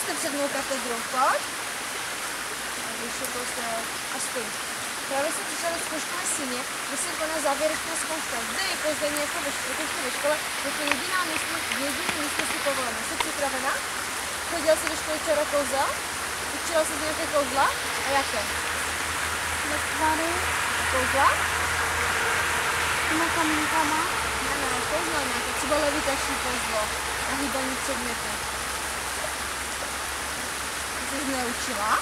jste před mou katedrou, pojď. A stůj. Právě jsem přišla do zkouškové síně, kde se koná závěrečná zkouška. Zde je kouzlení jako ve škole, je to jediné místo si povolené. Jsi připravená? Chodila jsi do školy včera kouzla? Učila jsi z nějaké kouzla? A jaké? Letvary. Kouzla? Těma kamínkama. Ne, kouzla nějaké, třeba levitační kouzlo. A hýbaní předměty. Jsi jsi neučila?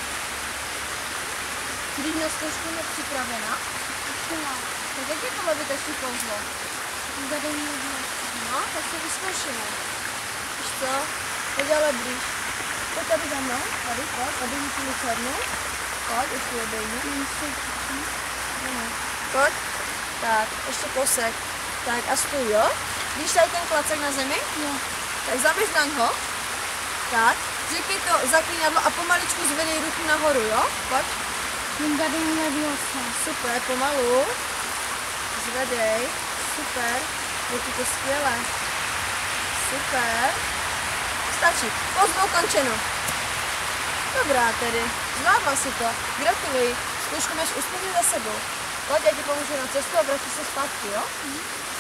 Když na zkoušku nepřipravena? Učila. Tak jak je to levitační kouzlo? Vedení oblasti. No, tak se vyzkoušíme. Víš co? Pojď ale blíž. Pojď tady za mnou, tady, pojď, obejmi tu lucernu. Pojď, ještě obejmi. Pojď. Tak, ještě kousek. Tak a stůj, jo? Víš tady ten klacek na zemi? Jo. Tak zaběž na něho. Tak, říkej to zaklínadlo a pomaličku zvedej ruku nahoru, jo? Pojď. Vedení leviosa. Super, pomalu. Zvedej. Super. Je to skvělé. Super. Stačí. Pozvu ukončeno. Dobrá tedy. Zvládla si to. Gratuluji. Zkoušku máš úspěšně za sebou. Pojď, já ti pomůžu na cestu a vrátí se zpátky, jo?